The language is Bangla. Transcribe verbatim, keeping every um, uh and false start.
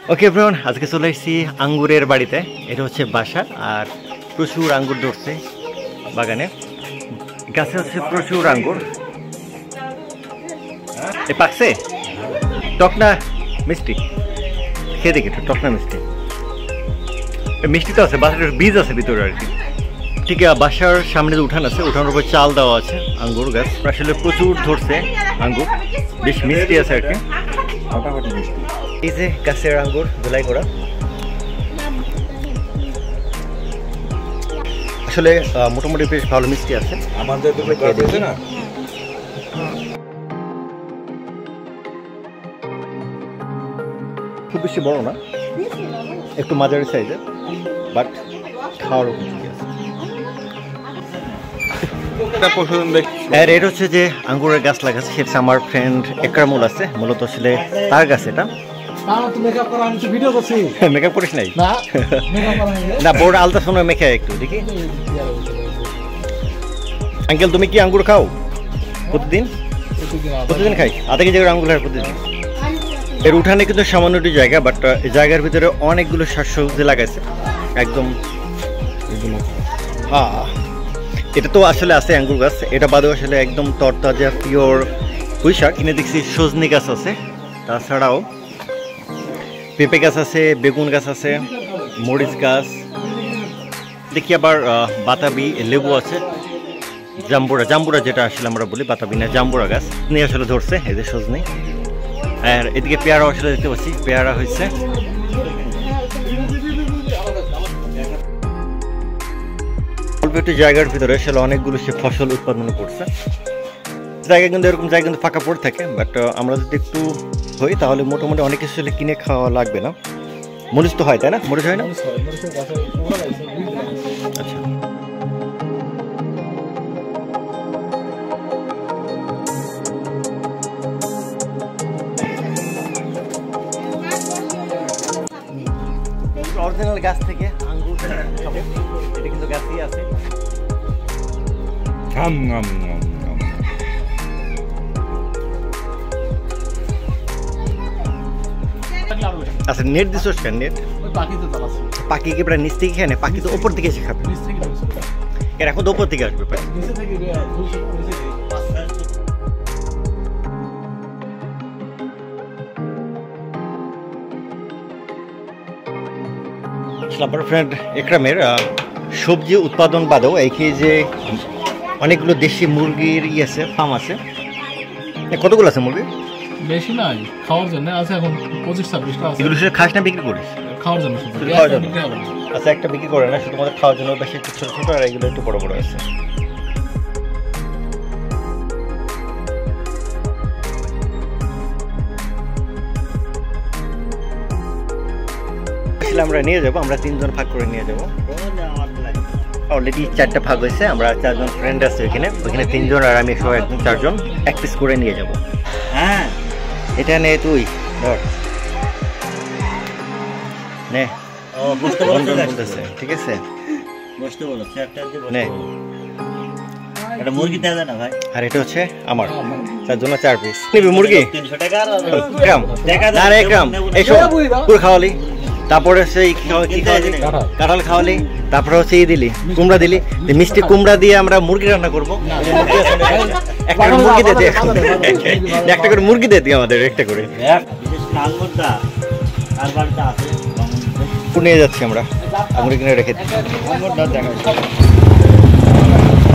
ওকে এভরিওয়ান, আজকে চলে এসেছি আঙ্গুরের বাড়িতে। এটা হচ্ছে বাসা, আর প্রচুর আঙ্গুর ধরছে বাগানে। গাছে হচ্ছে প্রচুর আঙ্গুর। এ পাকছে, টক না মিষ্টি? খেয়ে দেখি একটু, টক না মিষ্টি? মিষ্টি তো আছে, বাসার বীজ আছে ভিতরে আর কি। ঠিক আছে, বাসার সামনে যে উঠান আছে, উঠানের উপর চাল দেওয়া আছে। আঙ্গুর গাছ আসলে প্রচুর ধরছে আঙ্গুর, বেশ মিষ্টি আছে আর কি, মোটামুটি মিষ্টি। এই যে গাছের আঙ্গুর ধুলাই করা, আসলে মোটামুটি বেশ ভালো মিষ্টি আছে। আমাদের না খুব বেশি বড় না, একটু মাঝারি সাইজের, বাট খাওয়ার উপর ঠিক আছে। এটা হচ্ছে যে আঙ্গুরের গাছ লাগাচ্ছে, সেটা আমার ফ্রেন্ড একরামুল আছে, মূলত আসলে তার গাছ এটা। মেকআপ করিস নাই না? বোর্ড আলতা শোনা মেখে একটু দেখি। আঙ্কেল, তুমি কি আঙ্গুর খাও প্রতিদিন? প্রতিদিন খাই আধা কেজি করে আঙ্গুর প্রতিদিন। এর উঠানে কিন্তু সামান্য একটু জায়গা, বাট জায়গার ভিতরে অনেকগুলো শাকসবজি লাগাইছে একদম। হ্যাঁ, এটা তো আসলে আছে আঙ্গুর গাছ, এটা বাদেও আসলে একদম তরতাজা পিওর পুঁই শাক। কিনে দেখছি সজনি গাছ আছে, তাছাড়াও পেঁপে গাছ আছে, বেগুন গাছ আছে, মরিচ গাছ, দেখি আবার বাতাবি লেবু আছে, জাম্বুরা জাম্বুরা যেটা আসলে আমরা বলি, বাতাবি না জাম্বুরা গাছ নিয়ে আসলে ধরছে এই যে সজনি। আর এদিকে পেয়ারা আসলে দেখতে পাচ্ছি, পেয়ারা হয়েছে। অল্প একটু জায়গার ভিতরে আসলে অনেকগুলো সে ফসল উৎপাদন করছে। জায়গা কিন্তু এরকম জায়গা কিন্তু ফাঁকা পড়ে থাকে, বাট আমরা যদি একটু হই তাহলে মোটামুটি অনেক কিছু আসলে কিনে খাওয়া লাগবে না। মরিচ তো হয়, তাই না? মরিচ হয় না? আচ্ছা, অরিজিনাল গাছ থেকে আঙ্গুর এটা কিন্তু গাছই আছে। আচ্ছা, নেট দিছোস কেন? নেট পাখি কি প্রায় নিচ থেকে খেয়ে নেয়? পাখি তো ওপর থেকে এসে খাবে, এর এখন তো ওপর থেকে আসবে। আমার ফ্রেন্ড একরামের সবজি উৎপাদন বাদেও এইখানে যে অনেকগুলো দেশি মুরগির ই আছে, ফার্ম আছে। কতগুলো আছে মুরগি? বেশি নাই, খাওয়ার জন্য আছে এখন পঁচিশ ছাব্বিশটা আছে। এগুলো শুধু খাস না বিক্রি করিস? খাওয়ার জন্য, শুধু খাওয়ার জন্য। আচ্ছা, একটা বিক্রি করে না, শুধুমাত্র খাওয়ার জন্য। বেশি একটু ছোট ছোট, আর এগুলো একটু বড় বড় আছে। আমরা নিয়ে যাবো, আমরা তিনজন ভাগ করে নিয়ে যাবো। অলরেডি চারটা ভাগ হয়েছে, আমরা চারজন ফ্রেন্ড আছে ওইখানে, ওইখানে তিনজন আর আমি সহ একজন, চারজন এক পিস করে নিয়ে যাবো। হ্যাঁ, এটা নে, তুই ধর নে। বলতেছে ঠিক আছে, আর এটা হচ্ছে আমার, তার জন্য চার পিস নিবি মুরগি। পুরো খাওয়ালি, তারপরে সেই কাঁঠাল খাওয়ালি, তারপরে হচ্ছে ই দিলি, কুমড়া দিলি। মিষ্টি কুমড়া দিয়ে আমরা মুরগি রান্না করবো। একটা করে মুরগি দিয়ে দিই, একটা করে মুরগি দিয়ে দিই আমাদের, একটা করে নিয়ে যাচ্ছি আমরা। মুরগি কিনে রেখে দিই।